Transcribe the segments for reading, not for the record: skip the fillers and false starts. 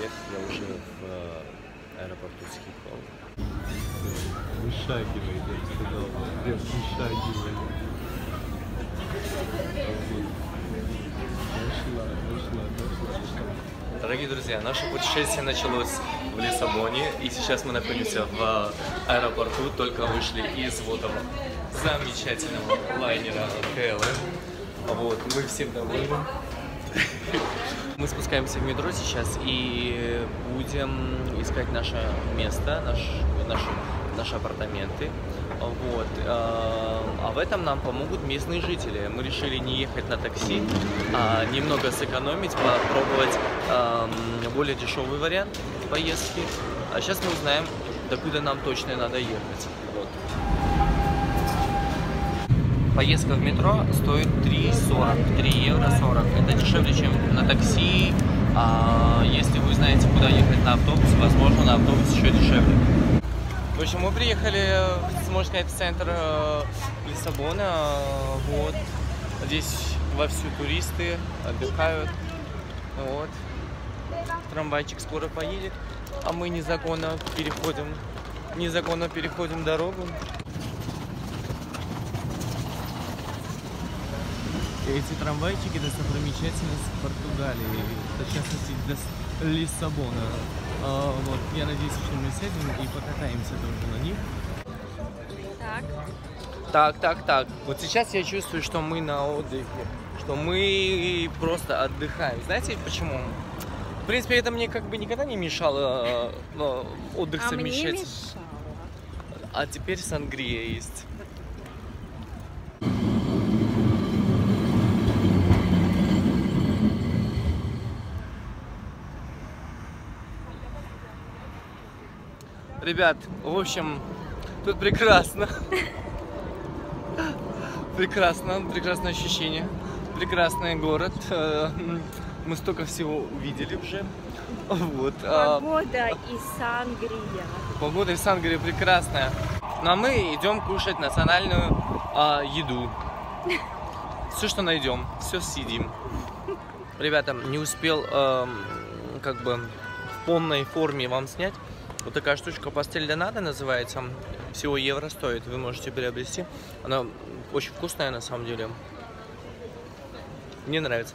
привет! Я уже в аэропорту Схипхол. Вышагивает, я бы сказал. Прям вышагивает. Дошла. Дорогие друзья, наше путешествие началось в Лиссабоне, и сейчас мы находимся в аэропорту, только вышли из вот этого замечательного лайнера KLM. Вот, мы всем довольны. Мы спускаемся в метро сейчас и будем искать наше место, наши апартаменты. Вот. А в этом нам помогут местные жители. Мы решили не ехать на такси, а немного сэкономить, попробовать более дешевый вариант поездки. А сейчас мы узнаем, докуда нам точно надо ехать. Вот. Поездка в метро стоит 3,40, 3 евро 40. Это дешевле, чем на такси. Если вы знаете, куда ехать на автобус, возможно, на автобус еще дешевле. В общем, мы приехали, можно сказать, в центр Лиссабона. Вот. Здесь вовсю туристы отдыхают. Вот. Трамвайчик скоро поедет, а мы незаконно переходим дорогу. Эти трамвайчики — это достопримечательность Португалии, в частности Лиссабона. Вот, я надеюсь, что мы сядем и покатаемся тоже на них. Так. Вот сейчас я чувствую, что мы на отдыхе, что мы просто отдыхаем. Знаете почему? В принципе, это мне как бы никогда не мешало отдых совмещать. Мне мешало. А теперь сангрия есть. Ребят, в общем, тут прекрасно. Прекрасное ощущение. Прекрасный город. Мы столько всего увидели уже. Вот. Погода и сангрия. Погода и сангрия прекрасная. Ну а мы идем кушать национальную еду. Все, что найдем, все съедим. Ребята, не успел как бы в полной форме вам снять. Вот такая штучка пастель де надо называется. Всего евро стоит. Вы можете приобрести. Она очень вкусная на самом деле. Мне нравится.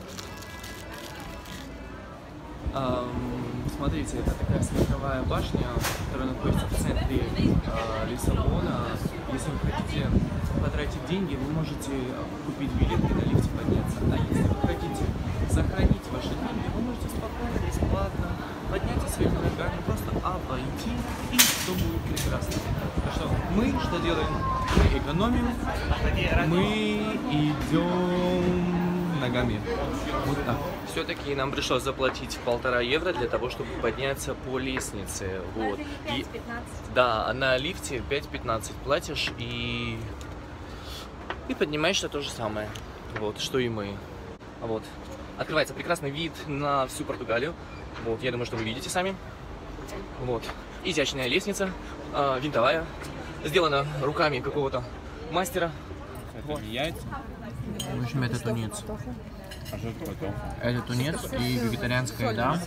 Смотрите, это такая смотровая башня, которая находится в центре Лиссабона. Если вы хотите потратить деньги, вы можете купить билет и на лифте подняться. А если вы хотите сохранить ваши деньги, вы можете спокойно, бесплатно подняться своими ногами, просто обойти, и все будет прекрасно. Так что мы что делаем? Мы экономим, мы идем ногами. Вот так. Все-таки нам пришлось заплатить 1,5 евро для того, чтобы подняться по лестнице. Вот. 5-15. Да, а на лифте 5-15 платишь и поднимаешься то же самое. Вот, что и мы. Вот. Открывается прекрасный вид на всю Португалию. Вот, я думаю, что вы видите сами. Вот. Изящная лестница, винтовая, сделана руками какого-то мастера. Это не яйца? В общем, это тунец. А что такое тофу? Это тунец и вегетарианская еда.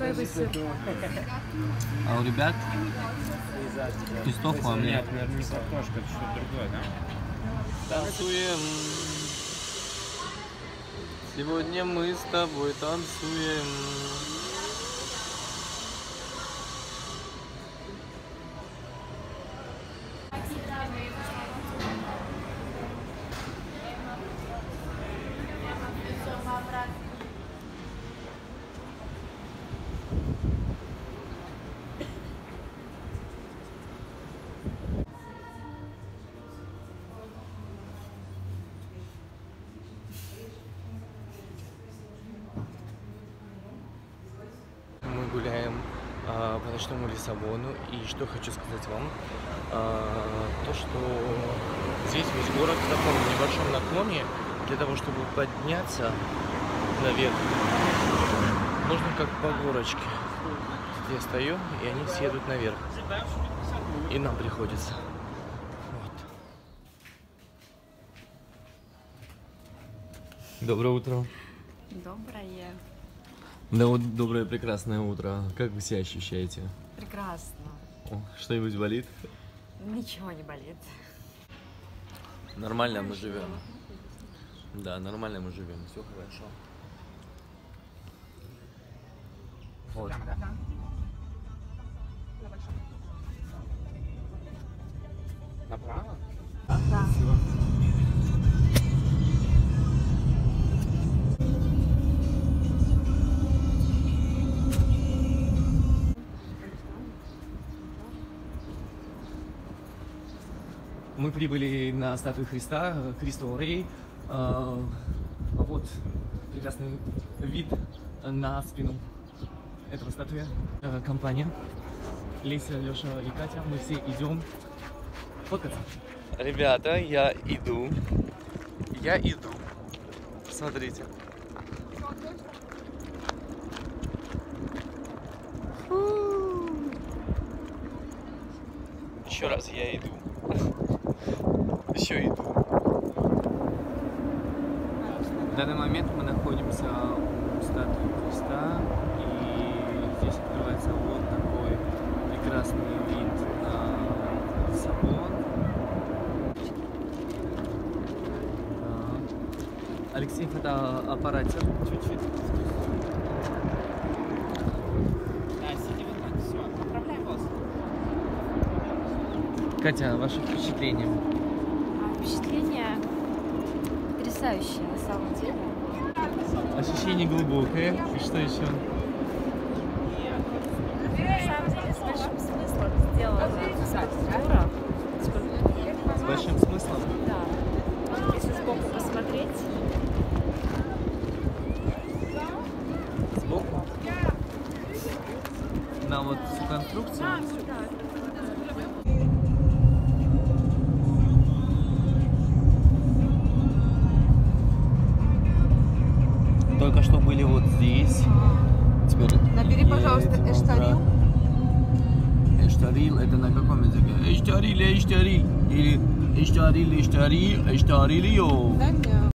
А у ребят из тофу, а мне... Нет, наверное, не картошка, это что-то другое, да? Танцуем. Сегодня мы с тобой танцуем. Мы гуляем по ночному Лиссабону, и что хочу сказать вам, то что здесь весь город в таком небольшом наклоне. Для того, чтобы подняться наверх, нужно как по горочке. Я стою, и они все едут наверх, и нам приходится. Вот. Доброе утро. Доброе. Да вот доброе, прекрасное утро. Как вы себя ощущаете? Прекрасно. О, что-нибудь болит? Ничего не болит. Нормально мы живем. Да, нормально мы живем. Все хорошо. Вот. Направо? Да. Мы прибыли на статую Христа, Христо Рей. Вот прекрасный вид на спину этого статуя. Компания Леся, Леша и Катя. Мы все идем фоткаться. Ребята, я иду. Смотрите. Еще раз я иду. Еще иду. В данный момент мы находимся у статуи Христа, и здесь открывается вот такой прекрасный вид на Лиссабон. Алексей фотоаппаратер чуть-чуть. Да, сиди вот так, все, направляй вас. Катя, ваши впечатления? Впечатление потрясающее на самом деле. Ощущение глубокое. И что еще? На самом деле с большим смыслом сделана скульптура. С большим смыслом? Да. Если сбоку посмотреть. Сбоку? На вот всю конструкцию? Только что были вот здесь. Теперь Набери, пожалуйста, едем эштарил. обратно. Эштарил это на каком языке? Эштарил. Или эштарил, эштарилио. Дай мне.